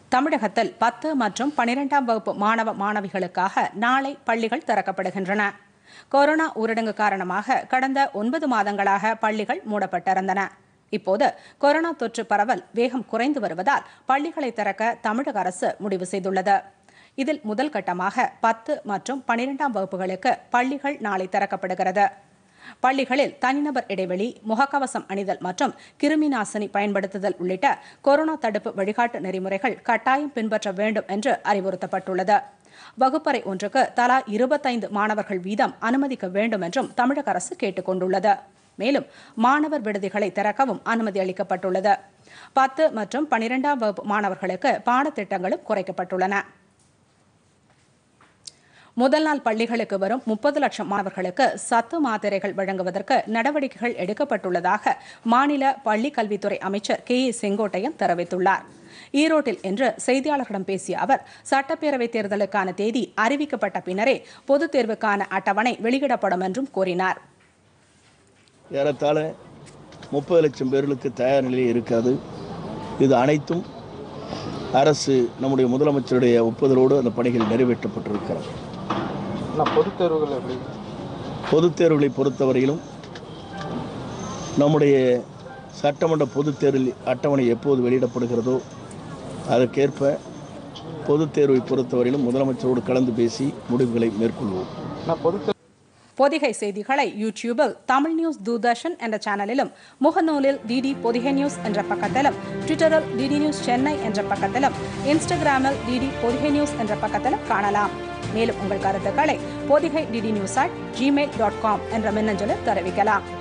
தமிழகத்தில் 10 மற்றும் 12ஆம் வகுப்பு மாணவ மாணவிகளுக்காக நாளை பள்ளிகள் திறக்கப்படுகின்றன. கொரோனா ஊரடங்கு காரணமாக கடந்த 9 மாதங்களாக பள்ளிகள் மூடப்பட்டிருந்தன. இப்போது கொரோனா தொற்று பரவல் வேகம் குறைந்து வருவதால் பள்ளிகளை திறக்க தமிழக அரசு முடிவு செய்துள்ளது. இதில் முதல் கட்டமாக 10 மற்றும் 12ஆம் வகுப்புகளுக்கு பள்ளிகள் நாளை திறக்கப்படுகிறது. பள்ளிகளில் தனிநபர் இடைவெளி, முகக்கவசம் அணிதல் மற்றும் கிருமி நாசினி பயன்படுத்துதல் உள்ளிட்ட கொரோனா தடுப்பு வழிகாட்டு நெறிமுறைகள் கட்டாயம் பின்பற்ற வேண்டும் என்று அறிவுறுத்தப்பட்டுள்ளது. வகுப்பறை ஒன்றுக்கு தலா 25 மாணவர்கள் வீதம் அனுமதிக்க வேண்டும் என்றும் தமிழக அரசு கேட்டுக் கொண்டுள்ளது. மேலும் மாணவர் விடுதிகளை திறக்கவும் அனுமதி அளிக்கப்பட்டுள்ளது. 10 மற்றும் 12ஆம் வகுப்பு மாணவர்களுக்கு பாடத்திட்டங்களும் குறைக்கப்பட்டுள்ளன. முதல் நாள் பள்ளிகளுக்கு வரும் 30 லட்சம் மாணவர்களுக்கு சத்து மாத்திரைகள் வழங்குவதற்கு நடவடிக்கைகள் எடுக்கப்பட்டுள்ளதாக மாநில பள்ளிக் கல்வித்துறை அமைச்சர் செங்கோட்டையன் தெரிவித்துள்ளார். ஈரோட்டில் இன்று செய்தியாளர்களிடம் பேசிய அவர், சட்டப்பேரவைத் தேர்தலுக்கான தேதி அறிவிக்கப்பட்ட பின்னரே பொதுத் தேர்வுக்கான அட்டவணை வெளியிடப்படும் என்றும் கூறினார். ஏறத்தாழ 30 லட்சம் பேர்களுக்கு தயார் நிலையில் இருக்காது. இது அனைத்தும் அரசு நம்முடைய முதலமைச்சருடைய ஒப்புதலோடு அந்த பணிகள் நிறைவேற்றப்பட்டிருக்கிறது. பொதுத் தேர்வுகளை பொறுத்தவரையிலும் நம்முடைய சட்டமன்ற பொதுத் தேர்வில் அட்டவணை எப்போது வெளியிடப்படுகிறதோ அதற்கேற்ப பொதுத் தேர்வை பொறுத்தவரையிலும் முதலமைச்சரோடு கலந்து பேசி முடிவுகளை மேற்கொள்வோம். பொதிகை செய்திகளை யூடியூபில் தமிழ் நியூஸ் தூர்தர்ஷன் என்ற சேனலிலும், முகநூலில் டிடி பொதிகை நியூஸ் என்ற பக்கத்திலும், ட்விட்டரில் டிடி நியூஸ் சென்னை என்ற பக்கத்திலும், இன்ஸ்டாகிராமில் டிடி பொதிகை நியூஸ் என்ற பக்கத்திலும் காணலாம். மேலும் உங்கள் கருத்துக்களை பொதிகை DD News@gmail.com என்ற மின்னஞ்சலில் தெரிவிக்கலாம்.